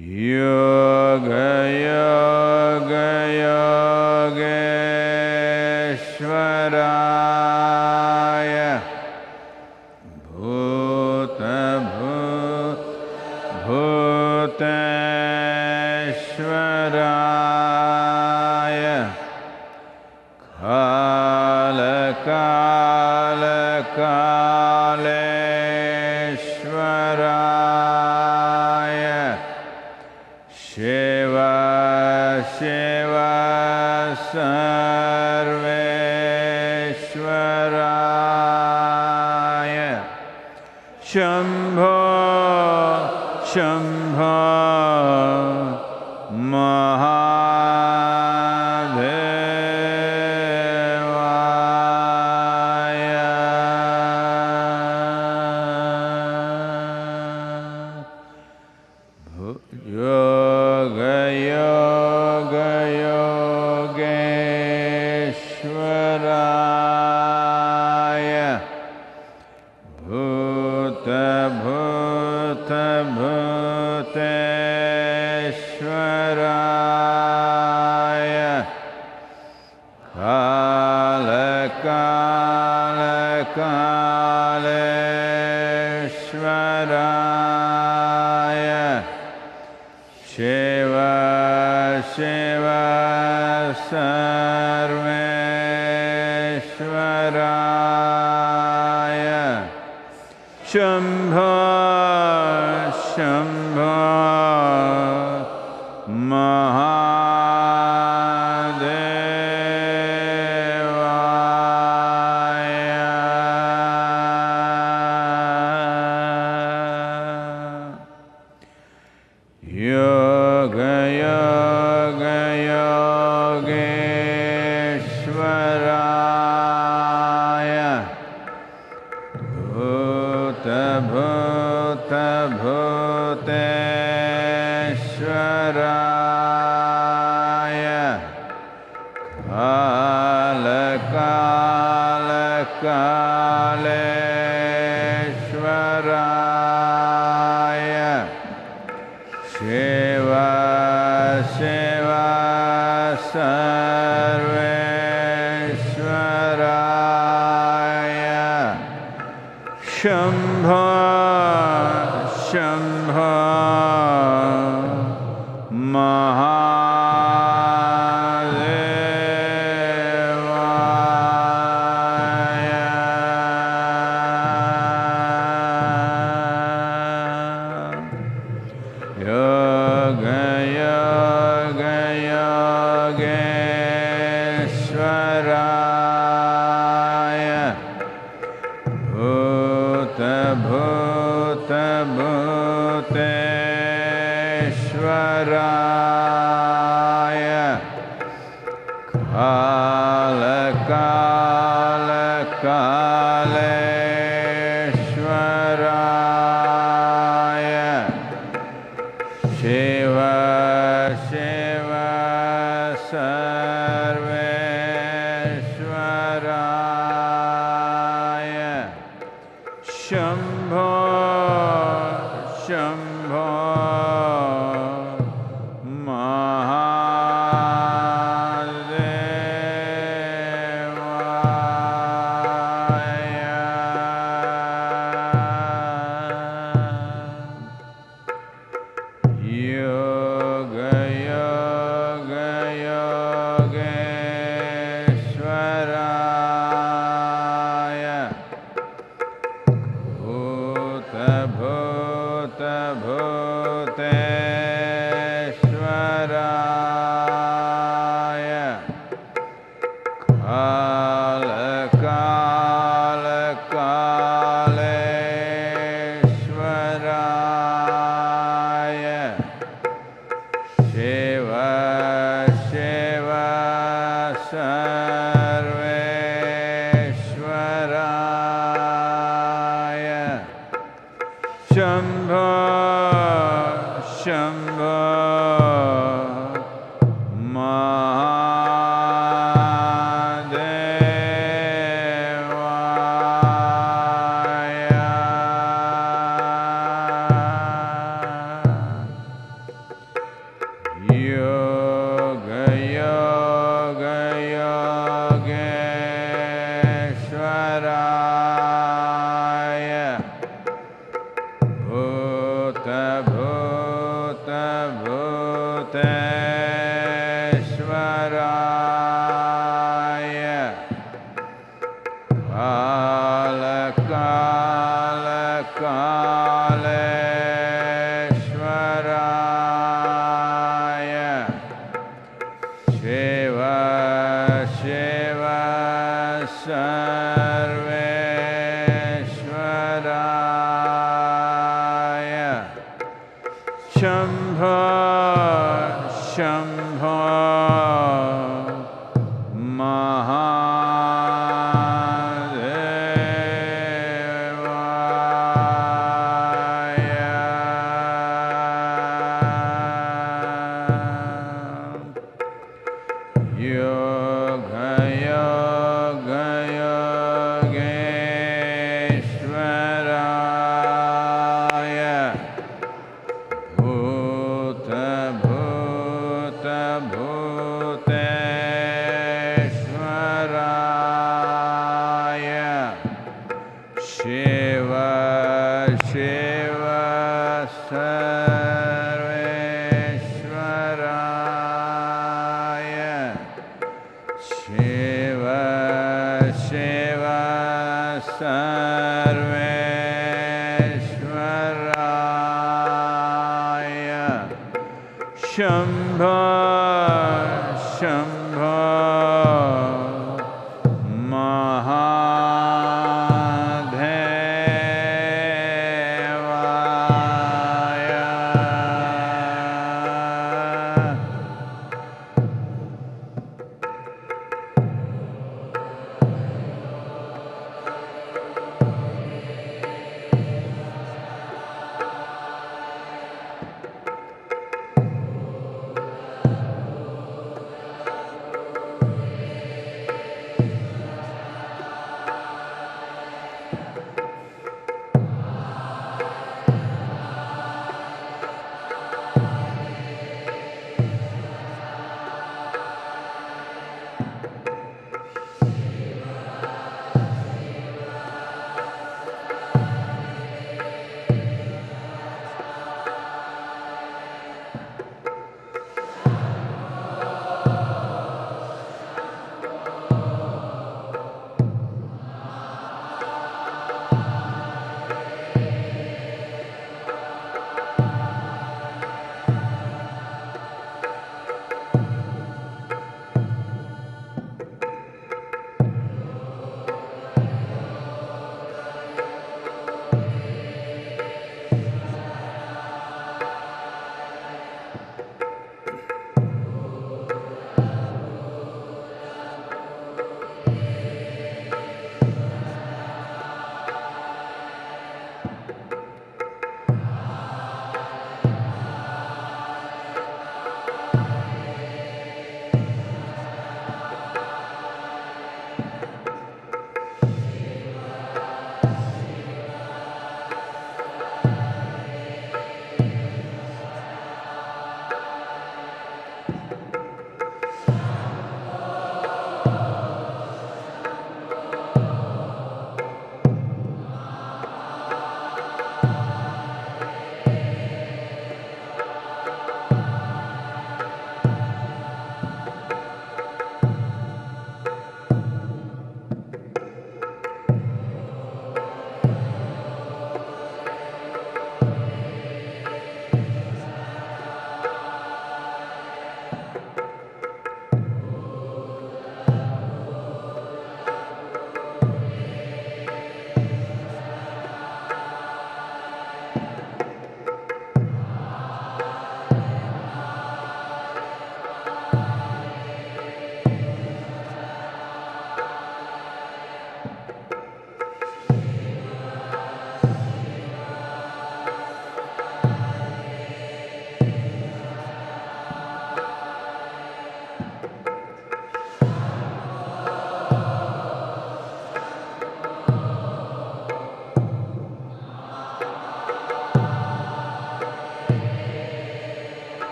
Yoga Yoga Yogeshwaraya Bhuta Bhuteshwaraya Kala Kala Kaleshwaraya Shiva Shiva Sarveshwaraya Shambho Shambho Yoga Yoga Yogeshwaraya Bhuta Bhuta Bhuteshwaraya Kala Kala Kaleshwaraya Shiva Shiva Sarveshwaraya Shambho Shambho Yoga Yoga Yogeshwaraya Bhuta Bhuta Bhuteshwaraya Kala Kala Kaleshwaraya Shiva Shiva Sarveshwaraya Shambho Shambho Yoga Yoga Yogeshwaraya Bhuta Bhuta Bhuteshwaraya Kala Kala Kaleshwaraya Shiva Shiva Sarveshwaraya Shambho Shambho Yoga Yoga Yogeshwaraya Bhuta Bhuta Bhuteshwaraya Kala Kala Kaleshwaraya Shiva Shiva Sarveshwaraya Shambho Shambho Shiva Shiva Sarveshwaraya Shambho Shambho Shambho Shambho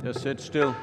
Just sit still.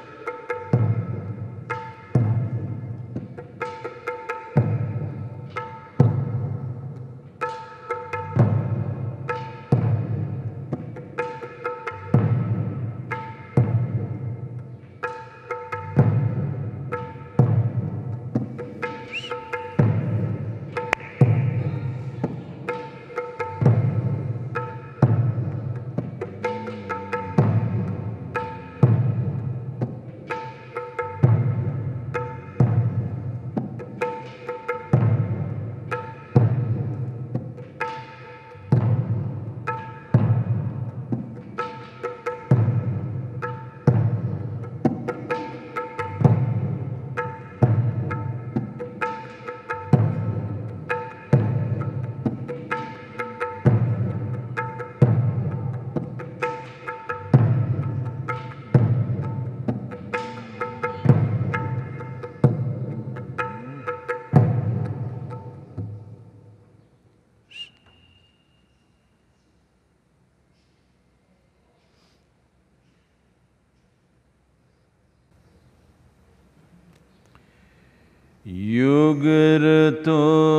Yugarto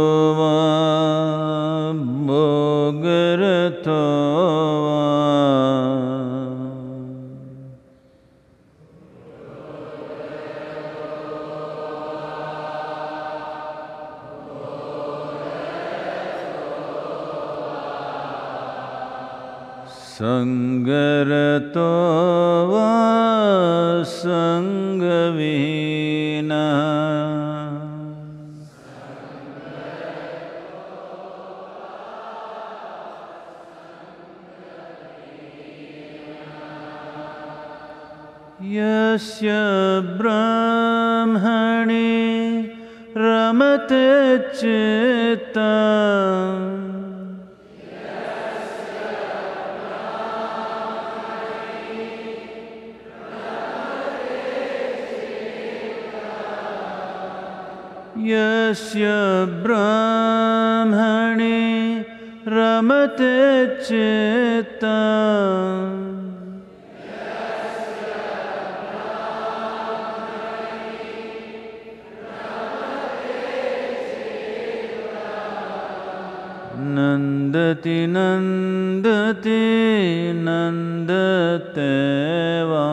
va bhogarto va Sangarato va sangavina Yasya brahmani ramate chitta Yasya brahmani ramate chitta Nandati nandati nandateva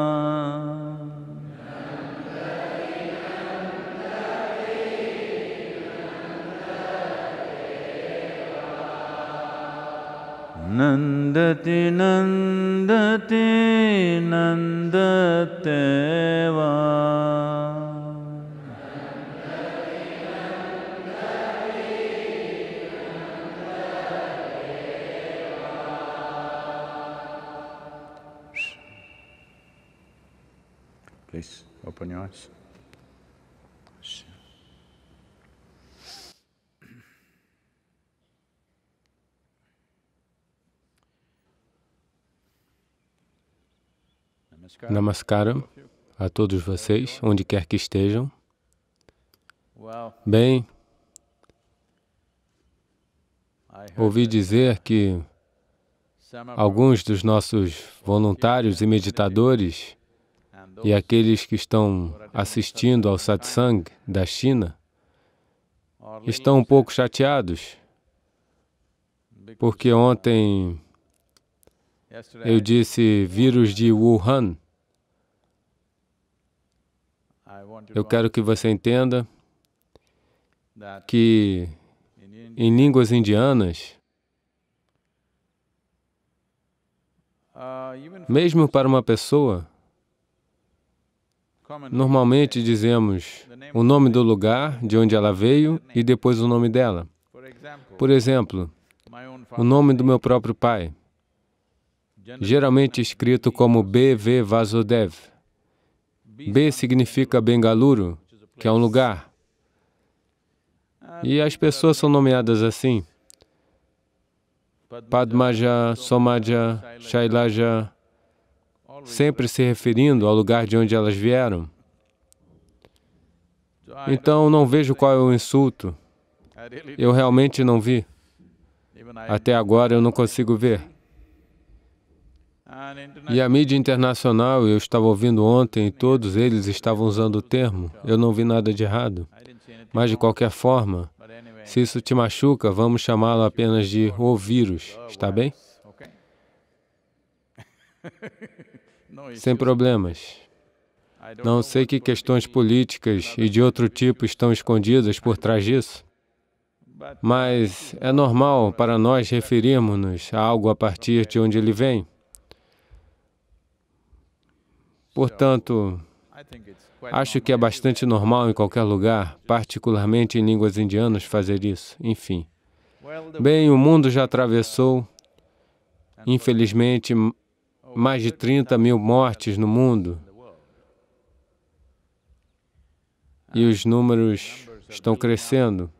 Nandati nandati nandateva Please open your eyes. Namaskaram a todos vocês, onde quer que estejam. Bem, ouvi dizer que alguns dos nossos voluntários e meditadores e aqueles que estão assistindo ao satsang da China estão um pouco chateados, porque ontem eu disse vírus de Wuhan. Eu quero que você entenda que em línguas indianas, mesmo para uma pessoa, normalmente dizemos o nome do lugar de onde ela veio e depois o nome dela. Por exemplo, o nome do meu próprio pai, geralmente escrito como B.V. Vasudev. B significa Bengaluru, que é um lugar. E as pessoas são nomeadas assim. Padmaja, Somaja, Shailaja, sempre se referindo ao lugar de onde elas vieram. Então, não vejo qual é o insulto. Eu realmente não vi. Até agora eu não consigo ver. E a mídia internacional, eu estava ouvindo ontem, e todos eles estavam usando o termo. Eu não vi nada de errado. Mas, de qualquer forma, se isso te machuca, vamos chamá-lo apenas de o vírus, está bem? Sem problemas. Não sei que questões políticas e de outro tipo estão escondidas por trás disso, mas é normal para nós referirmos-nos a algo a partir de onde ele vem. Portanto, acho que é bastante normal em qualquer lugar, particularmente em línguas indianas, fazer isso. Enfim. Bem, o mundo já atravessou, infelizmente, mais de 30 mil mortes no mundo. E os números estão crescendo.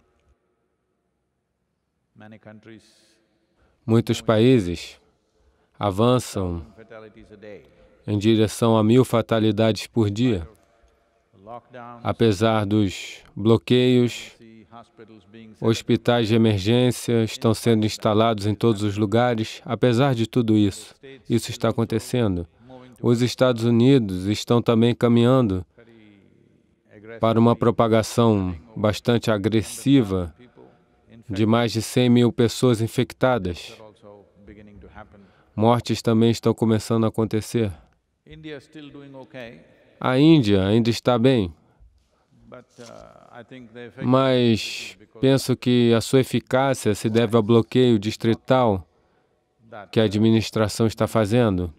Muitos países avançam em direção a 1000 fatalidades por dia. Apesar dos bloqueios, hospitais de emergência estão sendo instalados em todos os lugares. Apesar de tudo isso, isso está acontecendo. Os Estados Unidos estão também caminhando para uma propagação bastante agressiva de mais de 100 mil pessoas infectadas. Mortes também estão começando a acontecer. A Índia ainda está bem, mas penso que a sua eficácia se deve ao bloqueio distrital que a administração está fazendo.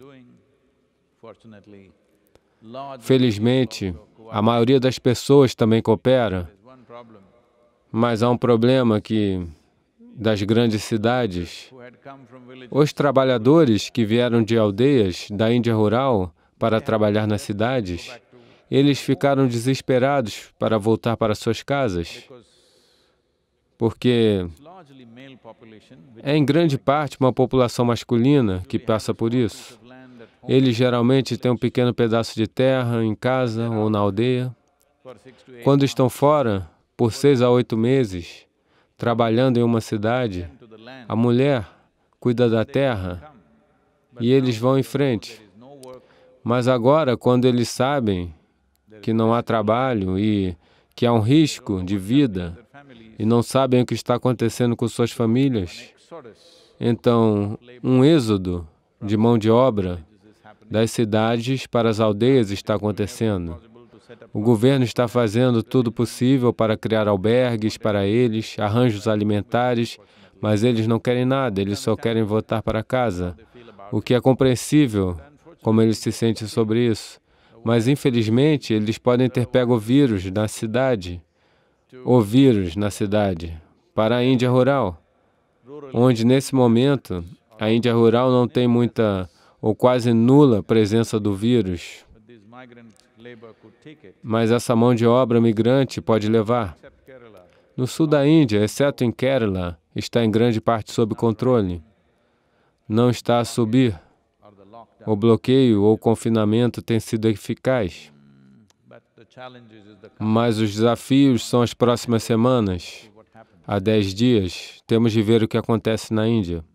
Felizmente, a maioria das pessoas também coopera, mas há um problema que, das grandes cidades, os trabalhadores que vieram de aldeias da Índia rural para trabalhar nas cidades, eles ficaram desesperados para voltar para suas casas, porque é em grande parte uma população masculina que passa por isso. Eles geralmente têm um pequeno pedaço de terra em casa ou na aldeia. Quando estão fora, por 6 a 8 meses, trabalhando em uma cidade, a mulher cuida da terra e eles vão em frente. Mas agora, quando eles sabem que não há trabalho e que há um risco de vida e não sabem o que está acontecendo com suas famílias, então um êxodo de mão de obra das cidades para as aldeias está acontecendo. O governo está fazendo tudo possível para criar albergues para eles, arranjos alimentares, mas eles não querem nada, eles só querem voltar para casa, o que é compreensível, como eles se sentem sobre isso. Mas, infelizmente, eles podem ter pego o vírus na cidade, para a Índia rural, onde, nesse momento, a Índia rural não tem muita ou quase nula presença do vírus, mas essa mão de obra migrante pode levar. No sul da Índia, exceto em Kerala, está em grande parte sob controle. Não está a subir. O bloqueio ou confinamento tem sido eficaz. Mas os desafios são as próximas semanas. Há 10 dias, temos de ver o que acontece na Índia.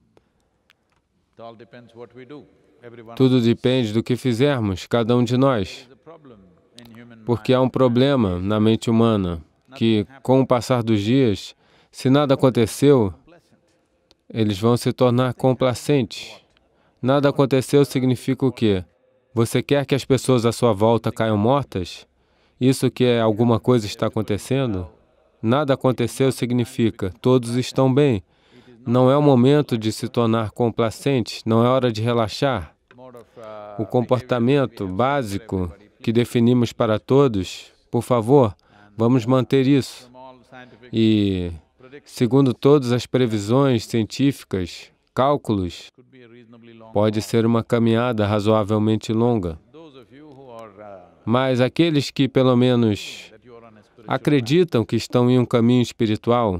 Tudo depende do que fizermos, cada um de nós. Porque há um problema na mente humana, que, com o passar dos dias, se nada aconteceu, eles vão se tornar complacentes. Nada aconteceu significa o quê? Você quer que as pessoas à sua volta caiam mortas? Isso que é alguma coisa está acontecendo? Nada aconteceu significa todos estão bem. Não é o momento de se tornar complacente, não é hora de relaxar. O comportamento básico que definimos para todos, por favor, vamos manter isso. E, segundo todas as previsões científicas, cálculos, pode ser uma caminhada razoavelmente longa. Mas aqueles que, pelo menos, acreditam que estão em um caminho espiritual,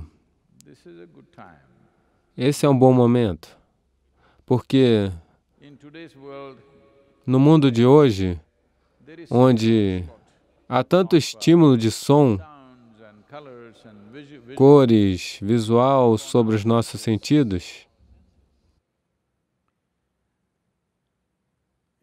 esse é um bom momento, porque no mundo de hoje, onde há tanto estímulo de som, cores, visual sobre os nossos sentidos,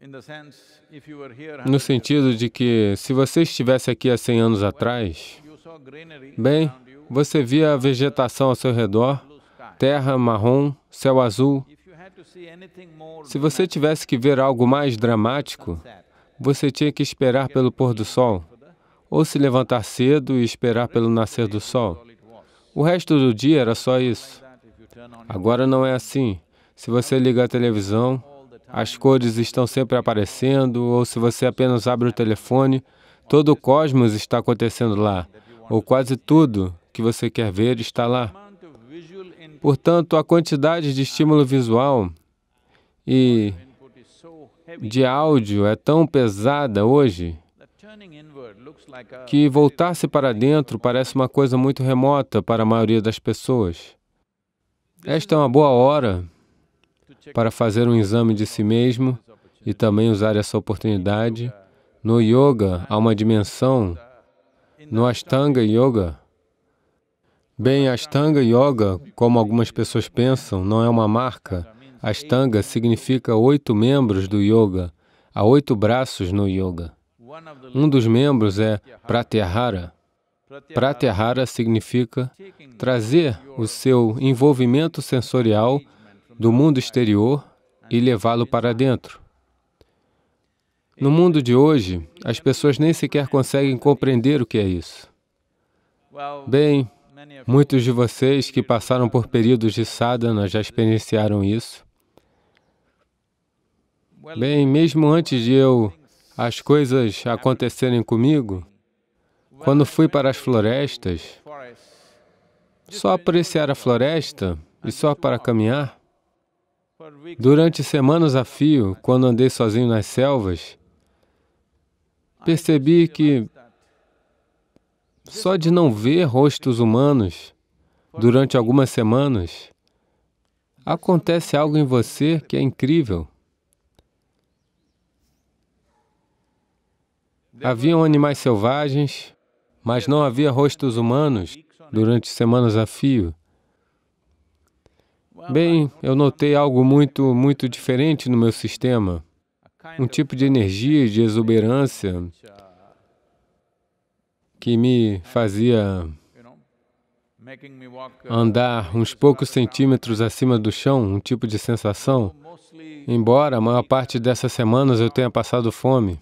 No sentido de que, se você estivesse aqui há 100 anos atrás, bem, você via a vegetação ao seu redor, terra marrom, céu azul. Se você tivesse que ver algo mais dramático, você tinha que esperar pelo pôr do sol, ou se levantar cedo e esperar pelo nascer do sol. O resto do dia era só isso. Agora não é assim. Se você liga a televisão, as cores estão sempre aparecendo, ou se você apenas abre o telefone, todo o cosmos está acontecendo lá, ou quase tudo que você quer ver está lá. Portanto, a quantidade de estímulo visual e de áudio é tão pesada hoje que voltar-se para dentro parece uma coisa muito remota para a maioria das pessoas. Esta é uma boa hora para fazer um exame de si mesmo e também usar essa oportunidade. No Yoga, há uma dimensão, no Ashtanga Yoga. Bem, Ashtanga Yoga, como algumas pessoas pensam, não é uma marca. Ashtanga significa 8 membros do Yoga. Há 8 braços no Yoga. Um dos membros é Pratyahara. Pratyahara significa trazer o seu envolvimento sensorial do mundo exterior e levá-lo para dentro. No mundo de hoje, as pessoas nem sequer conseguem compreender o que é isso. Bem, muitos de vocês que passaram por períodos de sadhana já experienciaram isso. Bem, mesmo antes de as coisas acontecerem comigo, quando fui para as florestas, só apreciar a floresta e só para caminhar, durante semanas a fio, quando andei sozinho nas selvas, percebi que só de não ver rostos humanos durante algumas semanas, acontece algo em você que é incrível. Haviam animais selvagens, mas não havia rostos humanos durante semanas a fio. Bem, eu notei algo muito diferente no meu sistema. Um tipo de energia e de exuberância que me fazia andar uns poucos centímetros acima do chão, um tipo de sensação, embora a maior parte dessas semanas eu tenha passado fome.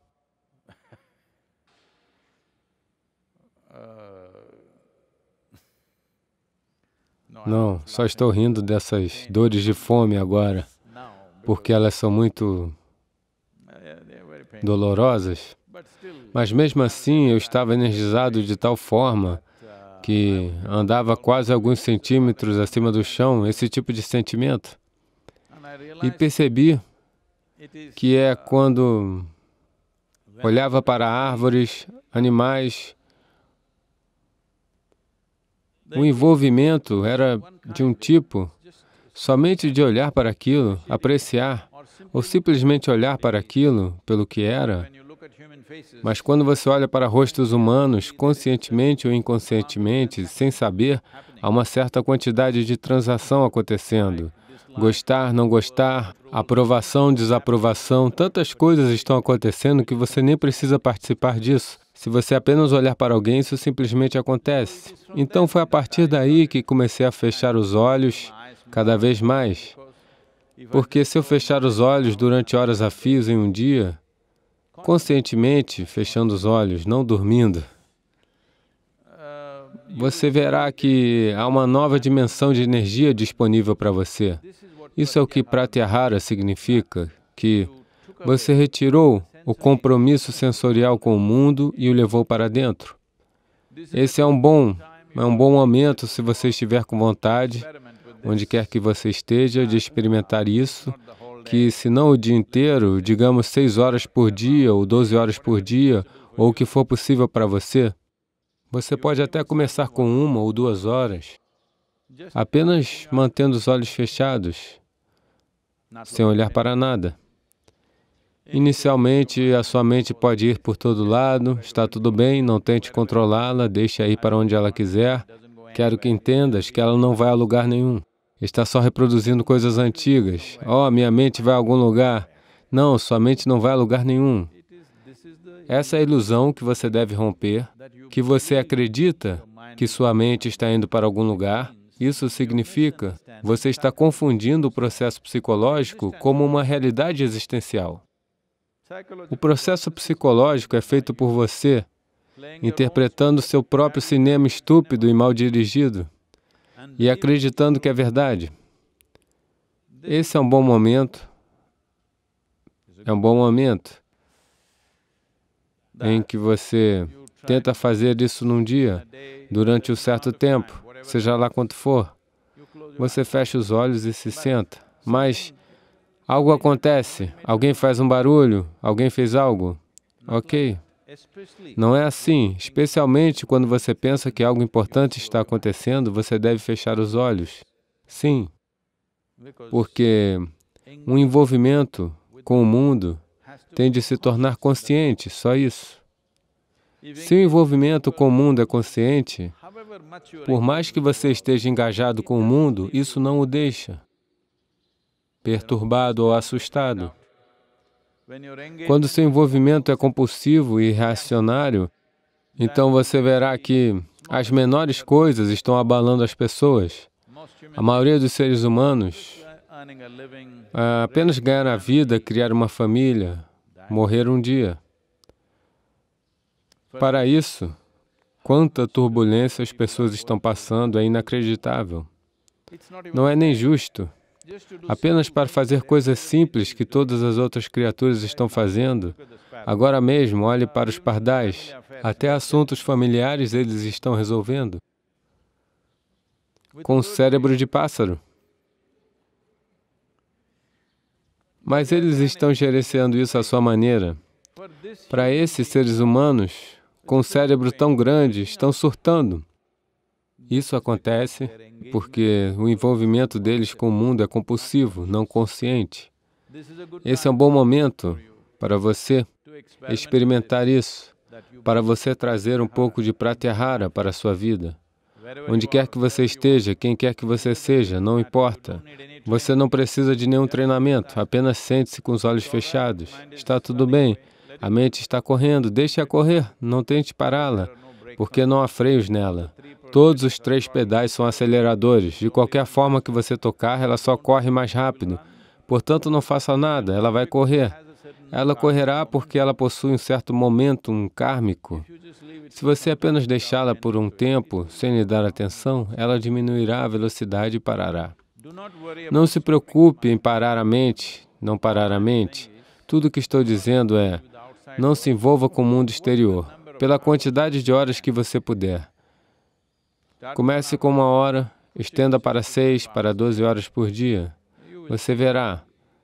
Não, só estou rindo dessas dores de fome agora, porque elas são muito dolorosas. Mas mesmo assim, eu estava energizado de tal forma que andava quase alguns centímetros acima do chão, esse tipo de sentimento. E percebi que é quando olhava para árvores, animais, o envolvimento era de um tipo, somente de olhar para aquilo, apreciar, ou simplesmente olhar para aquilo pelo que era. Mas quando você olha para rostos humanos, conscientemente ou inconscientemente, sem saber, há uma certa quantidade de transação acontecendo. Gostar, não gostar, aprovação, desaprovação, tantas coisas estão acontecendo que você nem precisa participar disso. Se você apenas olhar para alguém, isso simplesmente acontece. Então foi a partir daí que comecei a fechar os olhos cada vez mais. Porque se eu fechar os olhos durante horas a fio em um dia, conscientemente fechando os olhos, não dormindo, você verá que há uma nova dimensão de energia disponível para você. Isso é o que Pratyahara significa, que você retirou o compromisso sensorial com o mundo e o levou para dentro. Esse é um bom momento, se você estiver com vontade, onde quer que você esteja, de experimentar isso, que se não o dia inteiro, digamos 6 horas por dia ou 12 horas por dia, ou o que for possível para você, você pode até começar com 1 ou 2 horas, apenas mantendo os olhos fechados, sem olhar para nada. Inicialmente, a sua mente pode ir por todo lado, está tudo bem, não tente controlá-la, deixe-a ir para onde ela quiser. Quero que entendas que ela não vai a lugar nenhum. Está só reproduzindo coisas antigas. Oh, minha mente vai a algum lugar. Não, sua mente não vai a lugar nenhum. Essa é a ilusão que você deve romper, que você acredita que sua mente está indo para algum lugar. Isso significa você está confundindo o processo psicológico como uma realidade existencial. O processo psicológico é feito por você, interpretando seu próprio cinema estúpido e mal dirigido e acreditando que é verdade. Esse é um bom momento. É um bom momento em que você tenta fazer isso num dia, durante um certo tempo, seja lá quanto for. Você fecha os olhos e se senta, mas algo acontece, alguém faz um barulho, alguém fez algo. Ok. Não é assim, especialmente quando você pensa que algo importante está acontecendo, você deve fechar os olhos. Sim, porque um envolvimento com o mundo tem de se tornar consciente, só isso. Se o envolvimento com o mundo é consciente, por mais que você esteja engajado com o mundo, isso não o deixa perturbado ou assustado. Quando seu envolvimento é compulsivo e reacionário, então você verá que as menores coisas estão abalando as pessoas. A maioria dos seres humanos apenas ganhar a vida, criar uma família, morrer um dia. Para isso, quanta turbulência as pessoas estão passando é inacreditável. Não é nem justo. Apenas para fazer coisas simples que todas as outras criaturas estão fazendo. Agora mesmo, olhe para os pardais. Até assuntos familiares eles estão resolvendo com o cérebro de pássaro. Mas eles estão gerenciando isso à sua maneira. Para esses seres humanos, com um cérebro tão grande, estão surtando. Isso acontece porque o envolvimento deles com o mundo é compulsivo, não consciente. Esse é um bom momento para você experimentar isso, para você trazer um pouco de Pratyahara para a sua vida. Onde quer que você esteja, quem quer que você seja, não importa. Você não precisa de nenhum treinamento, apenas sente-se com os olhos fechados. Está tudo bem. A mente está correndo, deixe-a correr, não tente pará-la, porque não há freios nela. Todos os 3 pedais são aceleradores. De qualquer forma que você tocar, ela só corre mais rápido. Portanto, não faça nada, ela vai correr. Ela correrá porque ela possui um certo momentum kármico. Se você apenas deixá-la por um tempo, sem lhe dar atenção, ela diminuirá a velocidade e parará. Não se preocupe em parar a mente, não parar a mente. Tudo o que estou dizendo é, não se envolva com o mundo exterior, pela quantidade de horas que você puder. Comece com 1 hora, estenda para 6, para 12 horas por dia. Você verá.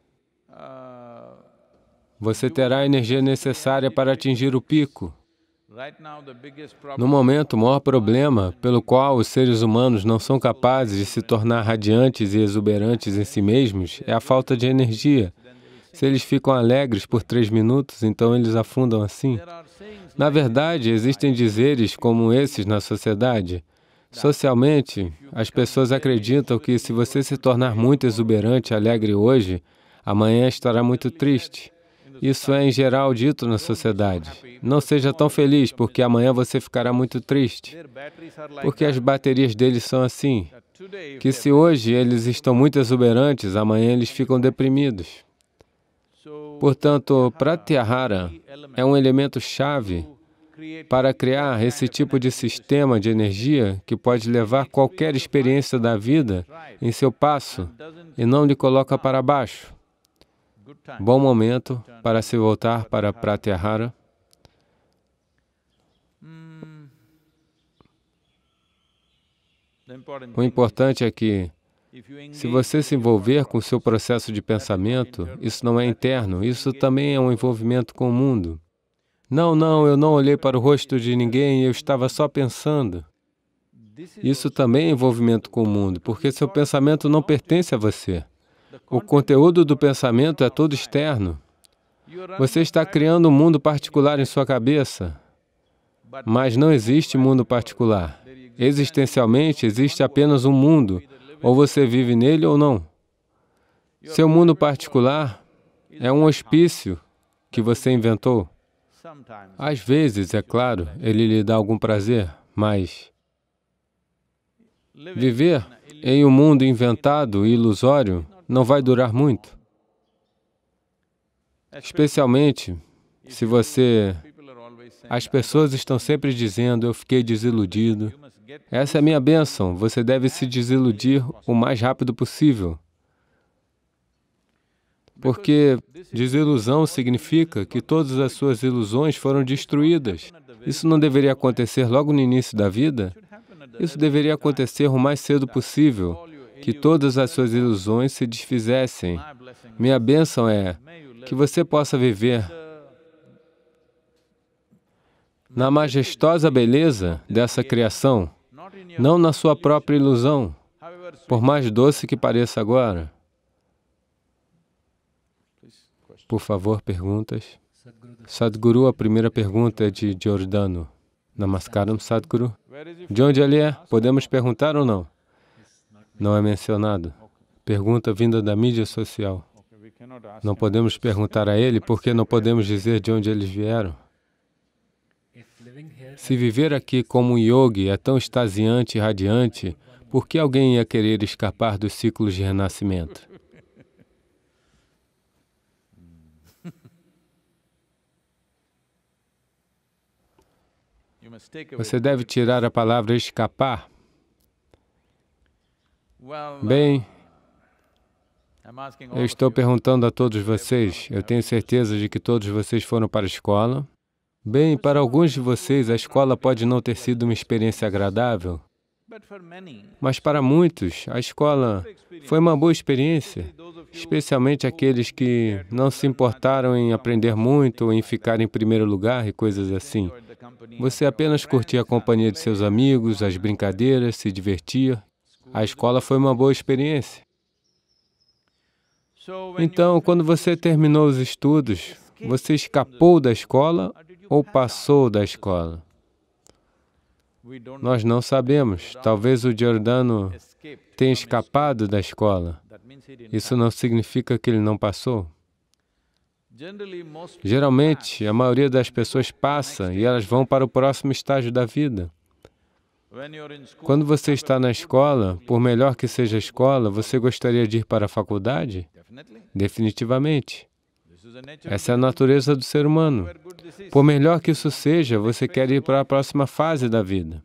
Você terá a energia necessária para atingir o pico. No momento, o maior problema pelo qual os seres humanos não são capazes de se tornar radiantes e exuberantes em si mesmos é a falta de energia. Se eles ficam alegres por 3 minutos, então eles afundam assim. Na verdade, existem dizeres como esses na sociedade. Socialmente, as pessoas acreditam que se você se tornar muito exuberante e alegre hoje, amanhã estará muito triste. Isso é, em geral, dito na sociedade. Não seja tão feliz, porque amanhã você ficará muito triste. Porque as baterias deles são assim, que se hoje eles estão muito exuberantes, amanhã eles ficam deprimidos. Portanto, Pratyahara é um elemento-chave para criar esse tipo de sistema de energia que pode levar qualquer experiência da vida em seu passo e não lhe coloca para baixo. Bom momento para se voltar para Pratyahara. O importante é que, se você se envolver com o seu processo de pensamento, isso não é interno, isso também é um envolvimento com o mundo. Não, eu não olhei para o rosto de ninguém, eu estava só pensando. Isso também é envolvimento com o mundo, porque seu pensamento não pertence a você. O conteúdo do pensamento é todo externo. Você está criando um mundo particular em sua cabeça, mas não existe mundo particular. Existencialmente, existe apenas um mundo, ou você vive nele ou não. Seu mundo particular É um hospício que você inventou. Às vezes, é claro, ele lhe dá algum prazer, mas viver em um mundo inventado e ilusório não vai durar muito. Especialmente se você... As pessoas estão sempre dizendo, eu fiquei desiludido. Essa é a minha bênção, você deve se desiludir o mais rápido possível. Porque desilusão significa que todas as suas ilusões foram destruídas. Isso não deveria acontecer logo no início da vida? Isso deveria acontecer o mais cedo possível, que todas as suas ilusões se desfizessem. Minha bênção é que você possa viver na majestosa beleza dessa criação, não na sua própria ilusão, por mais doce que pareça agora. Por favor, perguntas. Sadhguru, a primeira pergunta é de Giordano. Namaskaram, Sadhguru. De onde ele é? Podemos perguntar ou não? Não é mencionado. Pergunta vinda da mídia social. Não podemos perguntar a ele porque não podemos dizer de onde eles vieram. Se viver aqui como um yogi é tão extasiante e radiante, por que alguém ia querer escapar dos ciclos de renascimento? Você deve tirar a palavra escapar. Bem, eu estou perguntando a todos vocês, eu tenho certeza de que todos vocês foram para a escola. Bem, para alguns de vocês, a escola pode não ter sido uma experiência agradável, mas para muitos, a escola foi uma boa experiência, especialmente aqueles que não se importaram em aprender muito ou em ficar em primeiro lugar e coisas assim. Você apenas curtia a companhia de seus amigos, as brincadeiras, se divertia. A escola foi uma boa experiência. Então, quando você terminou os estudos, você escapou da escola ou passou da escola? Nós não sabemos. Talvez o Giordano tenha escapado da escola. Isso não significa que ele não passou. Geralmente, a maioria das pessoas passa e elas vão para o próximo estágio da vida. Quando você está na escola, por melhor que seja a escola, você gostaria de ir para a faculdade? Definitivamente. Essa é a natureza do ser humano. Por melhor que isso seja, você quer ir para a próxima fase da vida.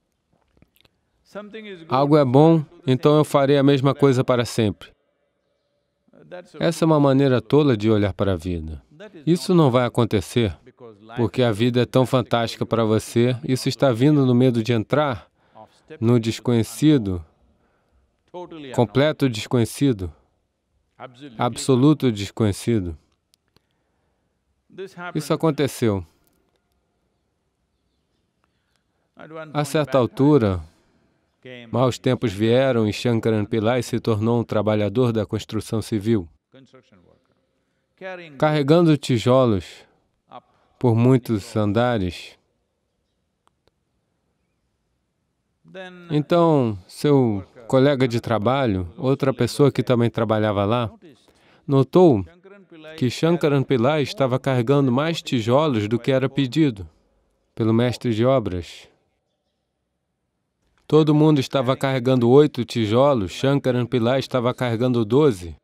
Algo é bom, então eu farei a mesma coisa para sempre. Essa é uma maneira tola de olhar para a vida. Isso não vai acontecer, porque a vida é tão fantástica para você, isso está vindo no medo de entrar no desconhecido, completo desconhecido, absoluto desconhecido. Isso aconteceu. A certa altura, maus tempos vieram e Shankaran Pillai se tornou um trabalhador da construção civil, carregando tijolos por muitos andares. Então, seu colega de trabalho, outra pessoa que também trabalhava lá, notou que Shankaran Pillai estava carregando mais tijolos do que era pedido pelo mestre de obras. Todo mundo estava carregando 8 tijolos, Shankaran Pillai estava carregando 12.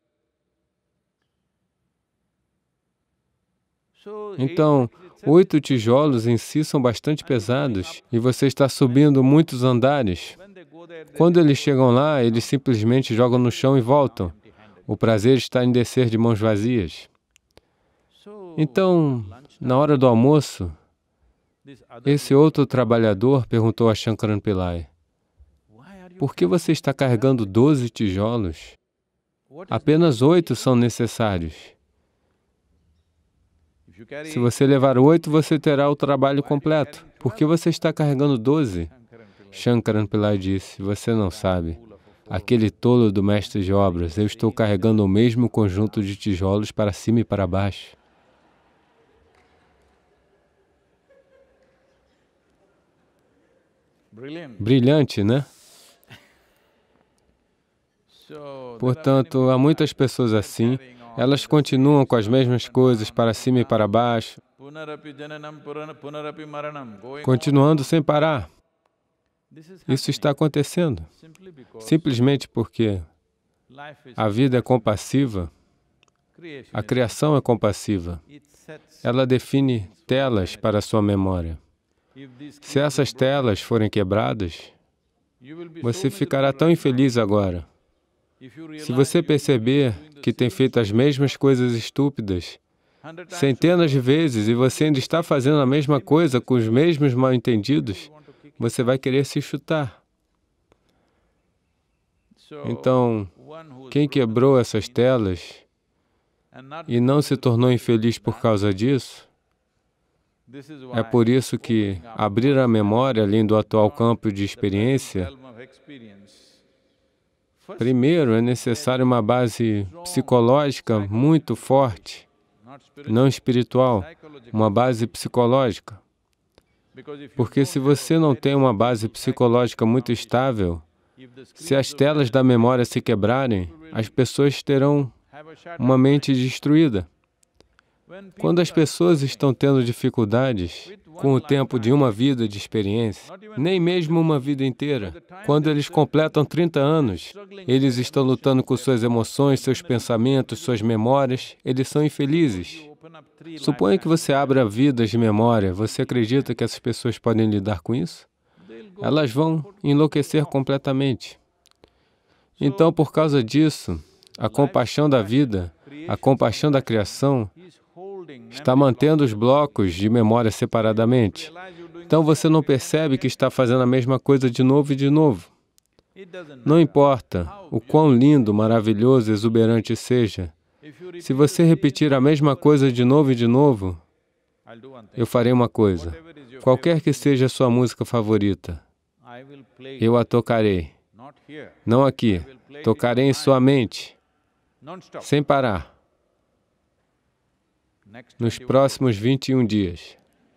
Então, 8 tijolos em si são bastante pesados e você está subindo muitos andares. Quando eles chegam lá, eles simplesmente jogam no chão e voltam. O prazer está em descer de mãos vazias. Então, na hora do almoço, esse outro trabalhador perguntou a Shankaran Pillai, por que você está carregando 12 tijolos? Apenas 8 são necessários. Se você levar 8, você terá o trabalho completo. Por que você está carregando 12? Shankaran Pillai disse, você não sabe. Aquele tolo do mestre de obras, eu estou carregando o mesmo conjunto de tijolos para cima e para baixo. Brilhante, né? Portanto, há muitas pessoas assim, Elas continuam com as mesmas coisas para cima e para baixo, continuando sem parar. Isso está acontecendo simplesmente porque a vida é compassiva, a criação é compassiva. Ela define telas para a sua memória. Se essas telas forem quebradas, você ficará tão infeliz agora. Se você perceber que tem feito as mesmas coisas estúpidas centenas de vezes e você ainda está fazendo a mesma coisa com os mesmos mal-entendidos, você vai querer se chutar. Então, quem quebrou essas telas e não se tornou infeliz por causa disso, é por isso que abrir a memória além do atual campo de experiência, primeiro é necessário uma base psicológica muito forte, não espiritual, uma base psicológica. Porque se você não tem uma base psicológica muito estável, se as telas da memória se quebrarem, as pessoas terão uma mente destruída. Quando as pessoas estão tendo dificuldades com o tempo de uma vida de experiência, nem mesmo uma vida inteira, quando eles completam 30 anos, eles estão lutando com suas emoções, seus pensamentos, suas memórias, eles são infelizes. Suponha que você abra vidas de memória, você acredita que essas pessoas podem lidar com isso? Elas vão enlouquecer completamente. Então, por causa disso, a compaixão da vida, a compaixão da criação, está mantendo os blocos de memória separadamente. Então você não percebe que está fazendo a mesma coisa de novo e de novo. Não importa o quão lindo, maravilhoso, exuberante seja, se você repetir a mesma coisa de novo e de novo, eu farei uma coisa. Qualquer que seja a sua música favorita, eu a tocarei. Não aqui. Tocarei em sua mente, sem parar, nos próximos 21 dias.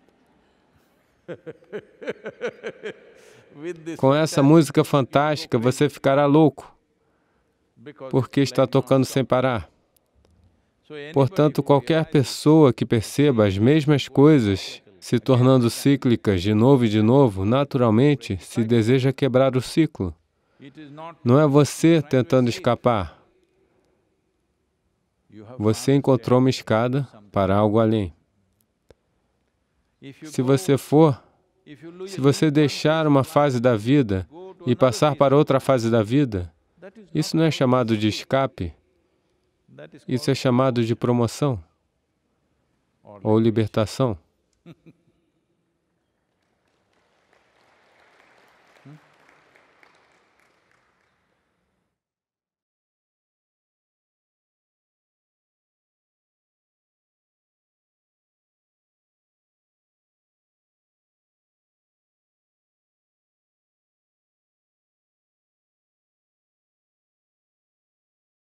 Com essa música fantástica, você ficará louco, porque está tocando sem parar. Portanto, qualquer pessoa que perceba as mesmas coisas se tornando cíclicas de novo e de novo, naturalmente se deseja quebrar o ciclo. Não é você tentando escapar. Você encontrou uma escada para algo além. Se você deixar uma fase da vida e passar para outra fase da vida, isso não é chamado de escape, isso é chamado de promoção ou libertação.